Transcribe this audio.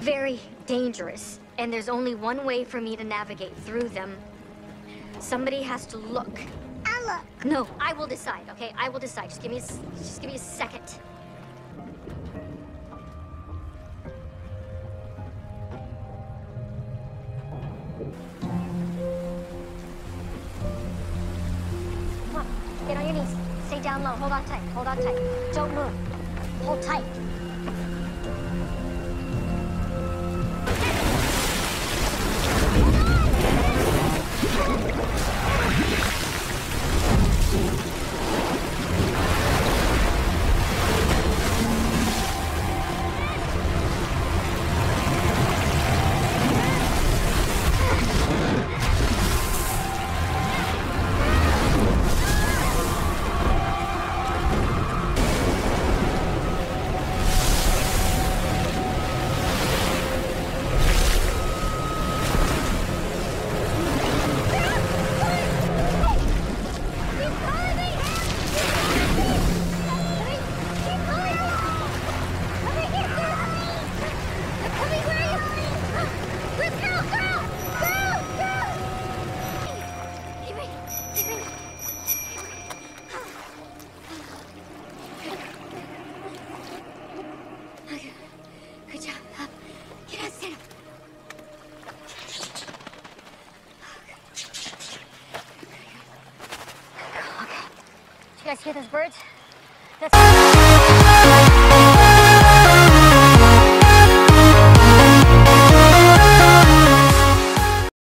very dangerous, and there's only one way for me to navigate through them. Somebody has to look. I'll look. No, I will decide, okay? I will decide. Just give me a second. Come on, get on your knees. Stay down low. Hold on tight. Hold on tight. Don't move. Hold tight. Good job. Up. Get out, stand up. Okay. Did you guys hear those birds? That's